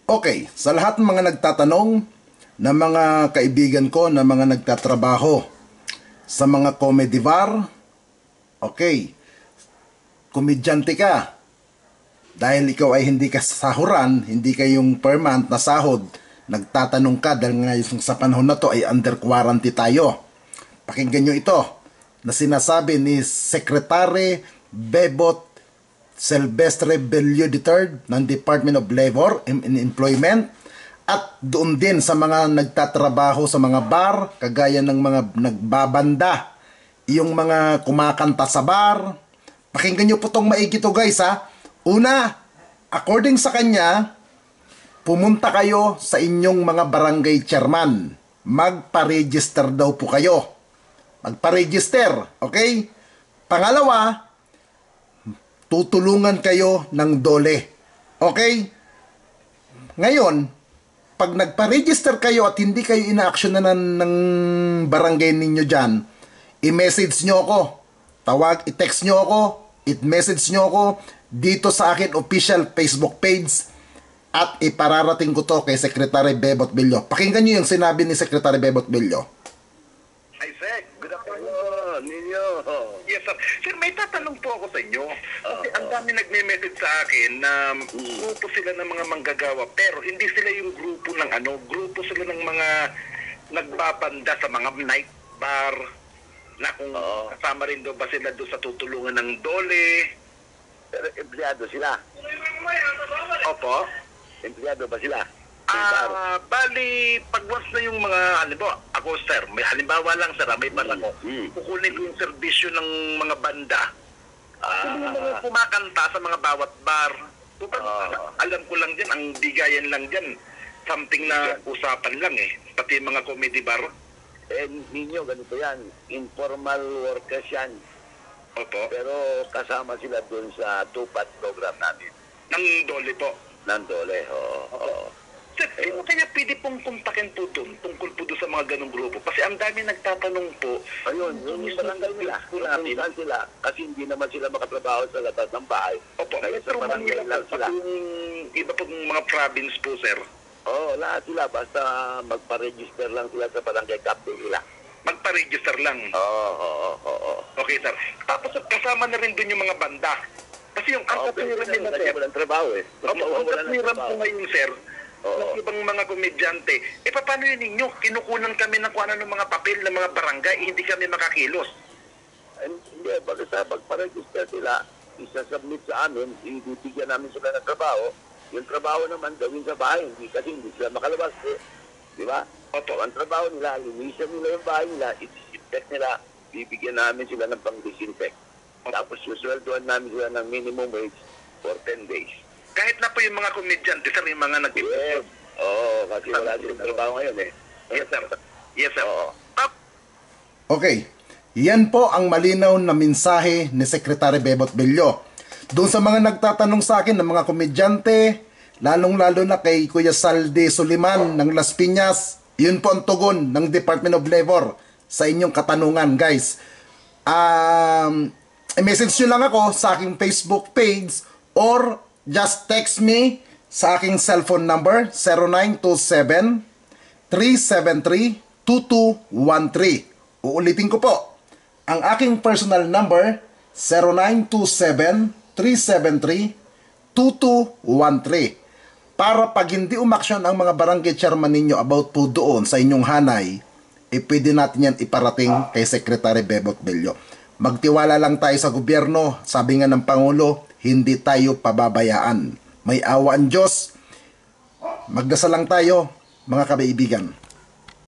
Okay, sa lahat ng mga nagtatanong, na mga kaibigan ko na mga nagtatrabaho sa mga comedy bar, okay, komedyante ka, dahil ikaw ay hindi ka sahuran, hindi kayong permanent na sahod, nagtatanong ka dahil ngayon sa panahon na to ay under quarantine tayo. Pakinggan nyo ito na sinasabi ni Secretary Bebot Silvestre Bello III ng Department of Labor and Employment, at doon din sa mga nagtatrabaho sa mga bar, kagaya ng mga nagbabanda, yung mga kumakanta sa bar. Pakinggan nyo po itong maigi to guys ha. Una, according sa kanya, pumunta kayo sa inyong mga barangay chairman. Magpa-register daw po kayo. Magpa-register, okay? Pangalawa, tutulungan kayo ng dole. Okay? Ngayon, pag nagpa-register kayo at hindi kayo ina-actionan ng barangay ninyo dyan, i-message nyo ako. I-text nyo ako, i-message nyo ako dito sa akin official Facebook page at ipararating ko to kay Secretary Bebot Bello. Pakinggan nyo yung sinabi ni Secretary Bebot Bello. Hi, Sec. Good afternoon, ninyo. Yes, sir. Sir, may tatanong po ako sa inyo. Kasi ang dami nagme-message sa akin na grupo sila ng mga manggagawa, pero hindi sila yung grupo ng grupo sila ng mga nagbabanda sa mga night bar, na kung kasama rin daw ba sila doon sa tutulungan ng dole. Pero empleyado sila. Opo. Empleyado ba sila? Bali, pag once na yung mga, halimbawa, ako sir, may halimbawa lang sir, may bar ako, kukunin ko yung serbisyo ng mga banda. Yung mga kumakanta sa mga bawat bar. Alam ko lang dyan, ang bigayan lang dyan, something na usapan lang pati mga comedy bar. Ninyo, ganito yan, informal workers yan. Opo. Pero kasama sila dun sa tupat program natin. Ng dole po? Ng dole, oo. Sir, kaya pwede pong kontakin po doon tungkol po doon sa mga ganong grupo? Kasi ang dami nagtatanong po. Ayun, yung barangay nila, natin sila, kasi hindi naman sila makatrabaho sa latas ng bahay. Opo, kaya sa barangay lang sila. Iba pong mga province po, sir? Oo, lahat sila, basta magpa-register lang sila sa barangay captain nila. Magpa-register lang? Oo. Okay, sir. Tapos kasama na rin doon yung mga banda. Kasi yung ang katwiran nila, sir. Walang trabaho Opo, ang katwiran po ngayon, sir, ng ibang mga komedyante, paano yun ninyo? Kinukunan kami ng kung ano ng mga papel ng mga barangay, hindi kami makakilos. Hindi, basta magpa-register sila, isa-submit sa amin, ibibigyan namin sila ng trabaho. Yung trabaho naman gawin sa bahay, kasi hindi sila makalabas. Di ba? Opo. Ang trabaho nila, linisan nila yung bahay nila, i-disinfect nila, bibigyan namin sila ng pang-disinfect. Tapos susweldoan namin sila ng minimum wage for 10 days. Kahit na po yung mga komedyante, sir, yung mga nag-ibig. Oo, kasi wala silang trabaho ngayon Yes, sir. Yes, sir. Okay, yan po ang malinaw na mensahe ni Secretary Bebot Bello. Doon sa mga nagtatanong sa akin ng mga komedyante, lalong-lalo na kay Kuya Saldi Suliman ng Las Piñas, yun po ang tugon ng Department of Labor sa inyong katanungan, guys. I-message nyo lang ako sa aking Facebook page or just text me sa aking cellphone number 0927-373-2213. Uulitin ko po. Ang aking personal number 0927-373-2213. Para pag hindi umaksyon ang mga barangay chairman ninyo about po doon sa inyong hanay, pwede natin yan iparating kay Secretary Bebot Bello. Magtiwala lang tayo sa gobyerno. Sabi nga ng Pangulo, hindi tayo pababayaan. May awa ang Diyos. Magdasal lang tayo, mga kabaibigan.